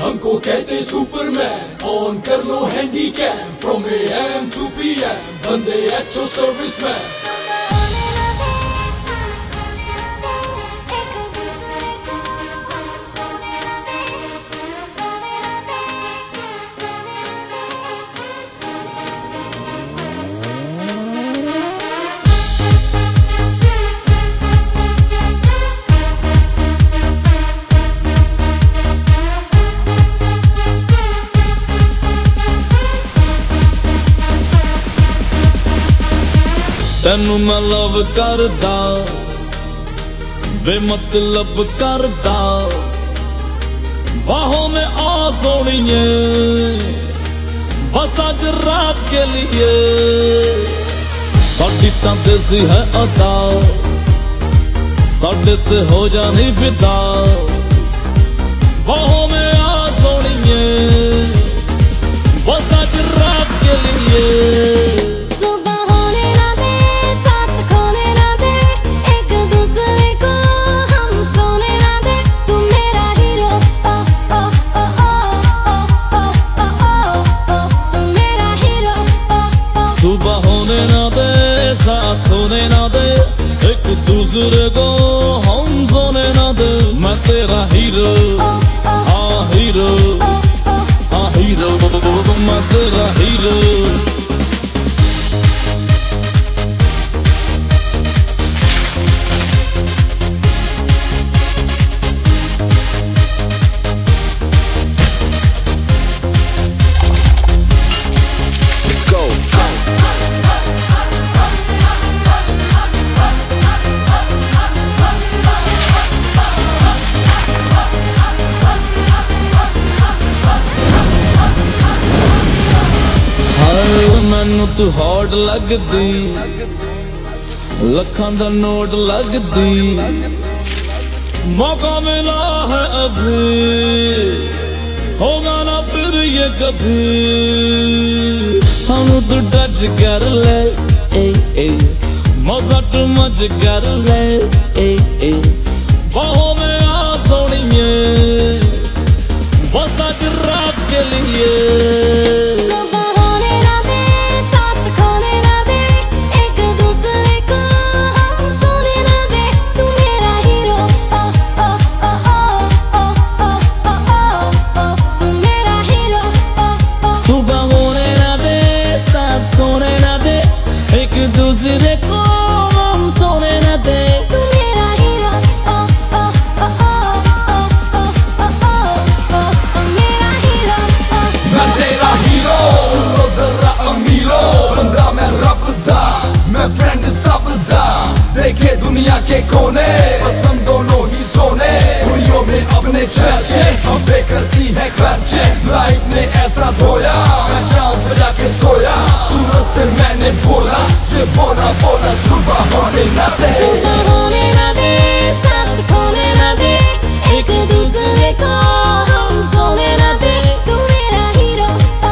हमको कहते Superman, on कर लो handy cam, from AM to PM, बंदे अच्छो सर्विसमैन। तेनू मैं लव करदा, बेमतलब करदा, बाहों में आ सोनिए, बस आज रात के लिए। साडी तां देसी है अदा, साडे ते हो जानी फिदा, बाहों में आ सोनिए, बस आज रात के लिए। सुबह होने ना दे, साथ होने ना दे, एक दूसरे को हम सोने ना दे। मैं तेरा हीरो, हाँ हीरो, हाँ हीरो, मैं तेरा हीरो। मैनू तू हॉट लगदी, लखां दा नोट लगदी, मौका मिला है अभी, होगा ना फिर ये कभी। सानू तू टच कर ले, मजा टू मच कर ले, बाहों में आ सोनिए, बस आज रात के लिए। दूसरे को हम सोने न दे, तू मेरा हीरो, मेरा हीरो। मैं तेरा हीरो, सुनो जरा अमीरो, बंदा मैं रब दा, मैं फ्रेंड सब दा, देखे दुनिया के कोने, बस हम दोनों ही सोने। कुड़ियों में अपने चर्चे, हम पे करती है खर्चे, लाइफ ने ऐसा धोया, मैं चाँद बजा के सोया। सूरज से मैंने बोला, ये बोला बोला, सुबह होने न दे, सुबह होने न दे, साथ खोने न दे, एक दूसरे को हम सोने न दे। तू मेरा हीरो,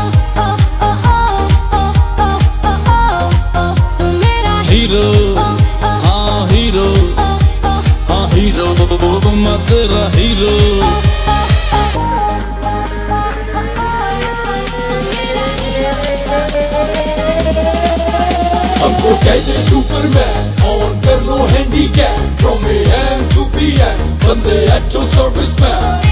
तू मेरा हीरो, हाँ हीरो, हाँ हीरो, मैं तेरा हीरो। हमको कहते सुपरमैन, ऑन कर लो handy cam, from AM to PM, बंदे अच्छो सर्विसमैन।